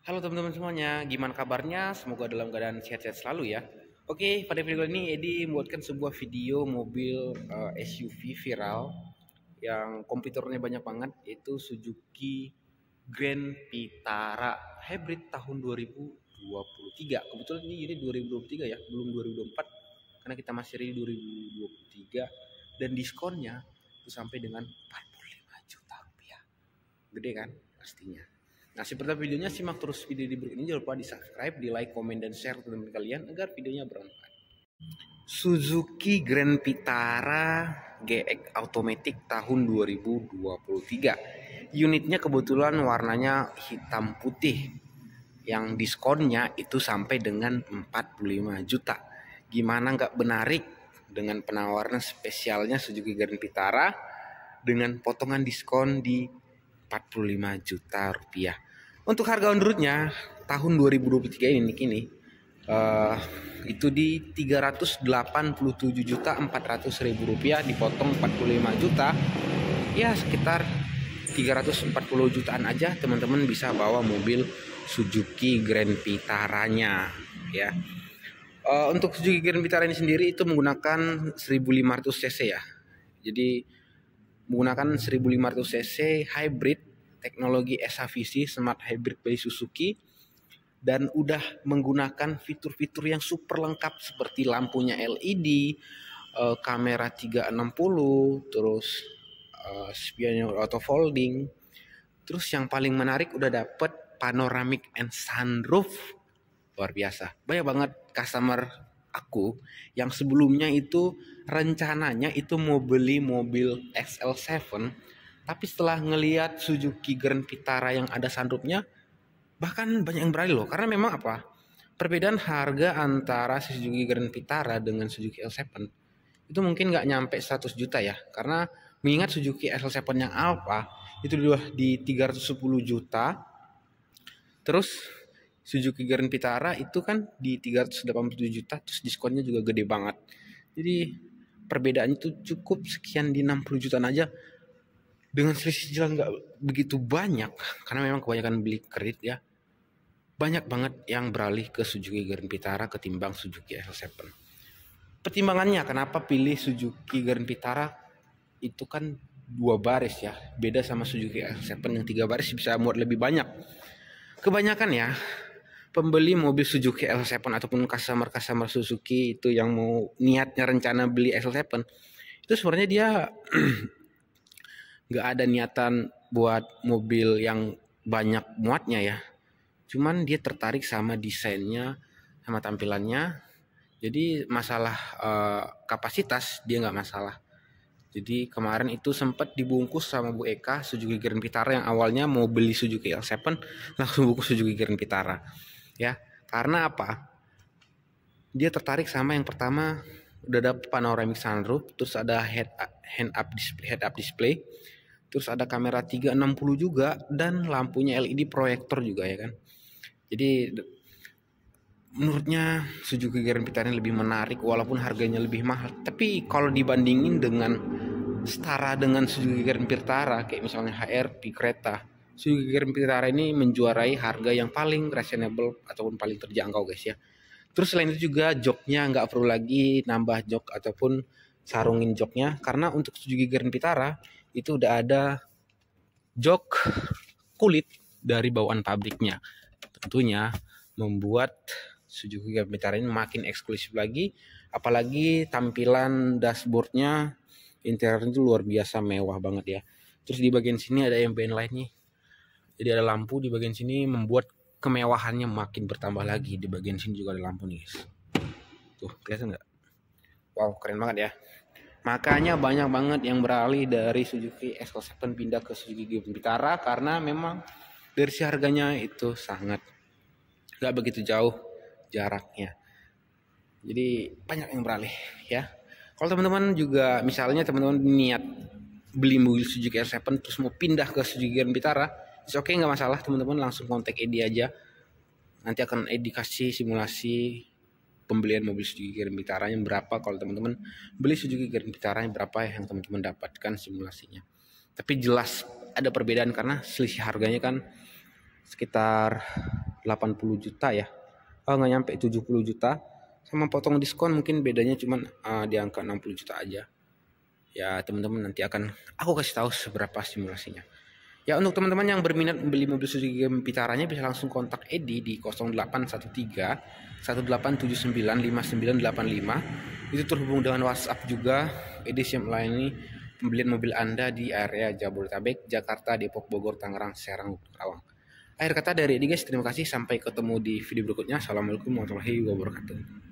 Halo teman-teman semuanya, gimana kabarnya? Semoga dalam keadaan sehat-sehat selalu ya. Oke, pada video ini Edi membuatkan sebuah video mobil SUV viral yang komputernya banyak banget, yaitu Suzuki Grand Vitara Hybrid tahun 2023. Kebetulan ini 2023 ya, belum 2024 karena kita masih di 2023 dan diskonnya itu sampai dengan 45 juta rupiah. Gede kan pastinya. Nah, seperti videonya, simak terus video di berikut ini. Jangan lupa di subscribe, di like, komen, dan share ke teman kalian agar videonya bermanfaat. Suzuki Grand Vitara GX Automatic tahun 2023. Unitnya kebetulan warnanya hitam putih. Yang diskonnya itu sampai dengan 45 juta. Gimana nggak menarik dengan penawaran spesialnya Suzuki Grand Vitara dengan potongan diskon di 45 juta rupiah. Untuk harga on roadnya tahun 2023 ini kini itu di 387.400.000 rupiah dipotong 45 juta, ya sekitar 340 jutaan aja teman-teman bisa bawa mobil Suzuki Grand Vitaranya ya. Untuk Suzuki Grand Vitara ini sendiri itu menggunakan 1500 cc ya. Jadi menggunakan 1500 cc hybrid teknologi SHVC Smart Hybrid by Suzuki dan udah menggunakan fitur-fitur yang super lengkap seperti lampunya LED, kamera 360, terus spion auto folding. Terus yang paling menarik udah dapet panoramic and sunroof. Luar biasa. Banyak banget customer aku yang sebelumnya itu rencananya itu mau beli mobil XL7, tapi setelah ngelihat Suzuki Grand Vitara yang ada sunroofnya, bahkan banyak yang beralih loh. Karena memang apa? Perbedaan harga antara Suzuki Grand Vitara dengan Suzuki L7 itu mungkin nggak nyampe 100 juta ya. Karena mengingat Suzuki L7 yang Alpha itu udah di 310 juta. Terus Suzuki Grand Vitara itu kan di 387 juta, terus diskonnya juga gede banget. Jadi perbedaannya itu cukup sekian di 60 jutaan aja. Dengan selisih jalan nggak begitu banyak, karena memang kebanyakan beli kredit ya. Banyak banget yang beralih ke Suzuki Grand Vitara ketimbang Suzuki L7. Pertimbangannya kenapa pilih Suzuki Grand Vitara itu kan 2 baris ya. Beda sama Suzuki L7 yang 3 baris bisa muat lebih banyak. Kebanyakan ya pembeli mobil Suzuki L7 ataupun customer Suzuki itu yang mau niatnya rencana beli L7 itu sebenarnya dia nggak ada niatan buat mobil yang banyak muatnya ya. Cuman dia tertarik sama desainnya, sama tampilannya. Jadi masalah kapasitas dia nggak masalah. Jadi kemarin itu sempat dibungkus sama Bu Eka Suzuki Grand Vitara yang awalnya mau beli Suzuki L7 langsung bungkus Suzuki Grand Vitara. Ya, karena apa? Dia tertarik sama yang pertama udah ada panoramic sunroof, terus ada head up display, terus ada kamera 360 juga dan lampunya LED proyektor juga ya kan. Jadi menurutnya Suzuki Grand Vitara lebih menarik walaupun harganya lebih mahal. Tapi kalau dibandingin dengan setara dengan Suzuki Grand Vitara kayak misalnya HR-V Creta, Suzuki Grand Vitara ini menjuarai harga yang paling reasonable ataupun paling terjangkau guys ya. Terus selain itu juga joknya nggak perlu lagi nambah jok ataupun sarungin joknya, karena untuk Suzuki Grand Vitara itu udah ada jok kulit dari bawaan pabriknya. Tentunya membuat Suzuki Grand Vitara ini makin eksklusif lagi, apalagi tampilan dashboardnya, interiornya itu luar biasa mewah banget ya. Terus di bagian sini ada ambient light nih, jadi ada lampu di bagian sini membuat kemewahannya makin bertambah lagi. Di bagian sini juga ada lampu nih guys. Tuh kelihatan nggak? Wow, keren banget ya. Makanya banyak banget yang beralih dari Suzuki X7 pindah ke Suzuki Grand Vitara karena memang dari si harganya itu sangat nggak begitu jauh jaraknya. Jadi banyak yang beralih ya. Kalau teman-teman juga misalnya teman-teman niat beli mobil Suzuki L7 terus mau pindah ke Suzuki Grand Vitara, oke nggak masalah, teman-teman langsung kontak Edi aja. Nanti akan Edi kasih simulasi pembelian mobil Suzuki Grand Vitara yang berapa. Kalau teman-teman beli Suzuki Grand Vitara yang berapa ya yang teman-teman dapatkan simulasinya. Tapi jelas ada perbedaan karena selisih harganya kan sekitar 80 juta ya. Nggak nyampe 70 juta. Sama potong diskon mungkin bedanya cuman di angka 60 juta aja. Ya teman-teman nanti akan aku kasih tahu seberapa simulasinya. Ya untuk teman-teman yang berminat membeli mobil Suzuki Grand Vitaranya bisa langsung kontak Edi di 0813 1879 5985. Itu terhubung dengan WhatsApp juga. Edi siap melayani pembelian mobil Anda di area Jabodetabek, Jakarta, Depok, Bogor, Tangerang, Serang, Karawang. Akhir kata dari Edi guys, terima kasih, sampai ketemu di video berikutnya. Assalamualaikum warahmatullahi wabarakatuh.